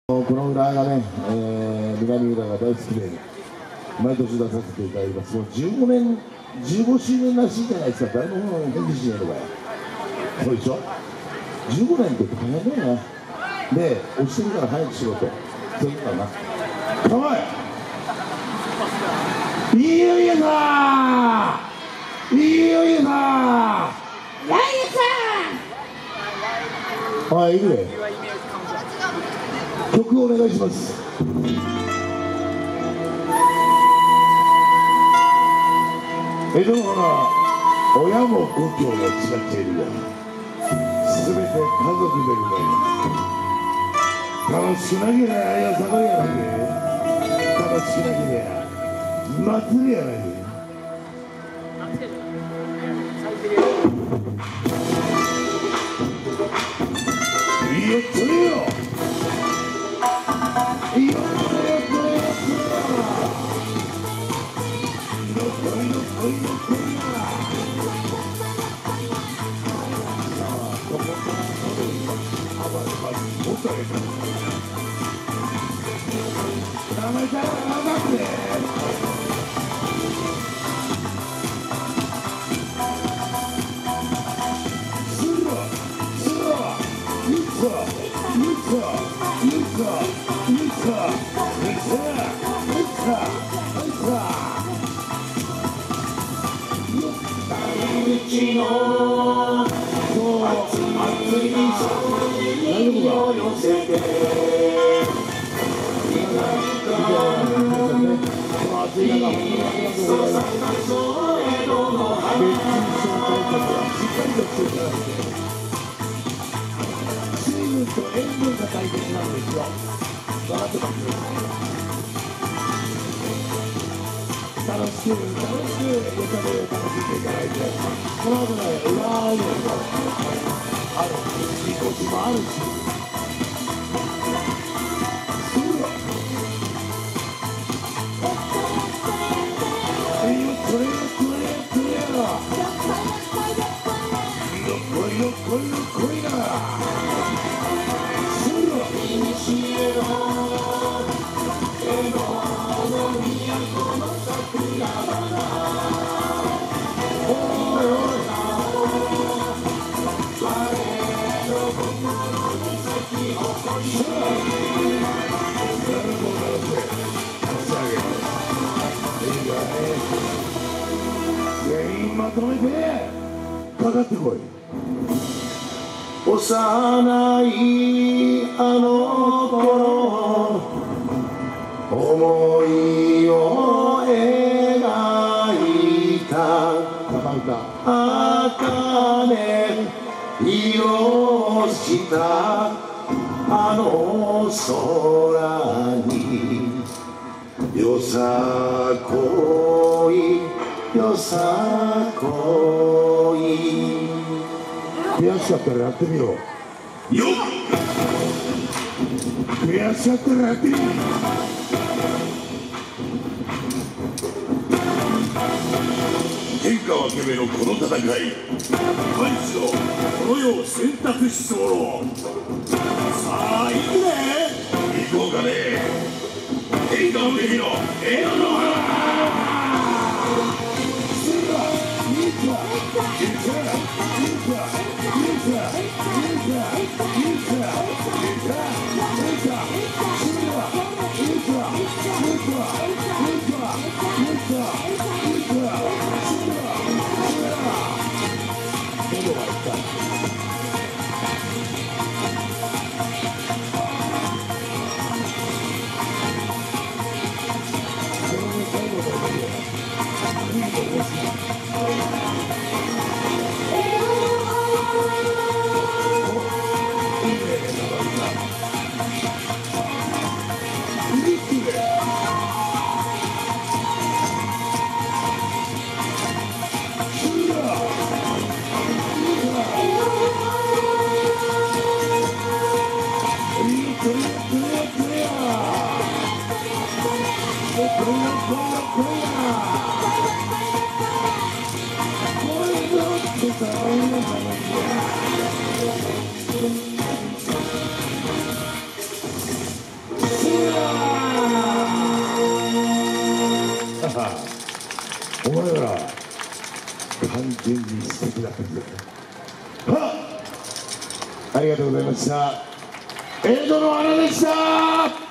この裏がね、南浦が大好きで毎年出させていただきます。もう15年、15周年らしいじゃないですか。誰も返事しねえのかよ。そうでしょ。15年って大変だよね。で、押してるから早くしろと。そういうことだな。おい、いいよいいよさー、いいよいいよさー、ライさん。はい、いくれ。曲をお願いします。江戸は親も故郷が違っているが、すべて家族でございます。楽しくなければよさこいやなけ、楽しくなければ祭りやなけ。いいよ、それよ。いいよ、それよ、それよ、それよ。水分と塩分が大切なんですよ。分かってます？楽しくよさこいを楽しんでいただいて、この後ね、裏のみこしもあるし、それよ、それよ、それよ、それよ。こいのこいのこいな。それよ。全員まとめてかかってこい。幼いあの頃、思いを描いた茜色したあの空に、よさこいよさこい。悔しかったらやってみよう。よっ、悔しかったらやってみよう。天下分け目のこの戦い、毎日のこの世を選択し候。さあ行くね。行こうかね。天下分け目の栄養の花。 お前ら完全に素敵だったんだ。ありがとうございました。江戸の花でした。